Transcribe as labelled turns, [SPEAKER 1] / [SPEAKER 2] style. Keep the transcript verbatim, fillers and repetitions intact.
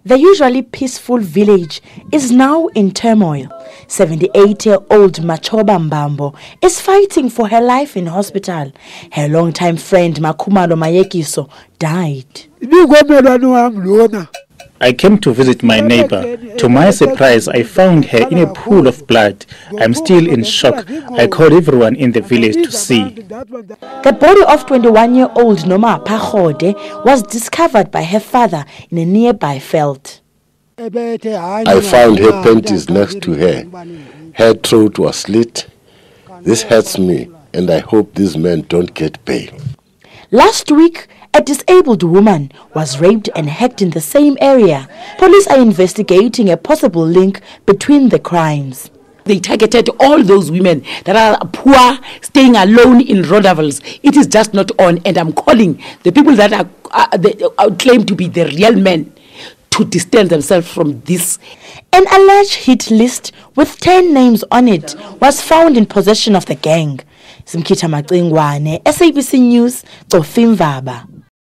[SPEAKER 1] The usually peaceful village is now in turmoil. seventy-eight-year-old Machoba Mbambo is fighting for her life in hospital. Her longtime friend Makumalo Mayekiso died.
[SPEAKER 2] I came to visit my neighbor. To my surprise, I found her in a pool of blood. I'm still in shock. I called everyone in the village to see.
[SPEAKER 1] The body of twenty-one-year-old Noma Pachode was discovered by her father in a nearby field.
[SPEAKER 3] I found her panties next to her. Her throat was slit. This hurts me, and I hope these men don't get bail.
[SPEAKER 1] Last week, a disabled woman was raped and hacked in the same area. Police are investigating a possible link between the crimes.
[SPEAKER 4] They targeted all those women that are poor, staying alone in Rodavels. It is just not on, and I'm calling the people that are, uh, they, uh, claim to be the real men to distance themselves from this.
[SPEAKER 1] An alleged hit list with ten names on it was found in possession of the gang. Ndun-gwana, S A B C News, Cofimvaba.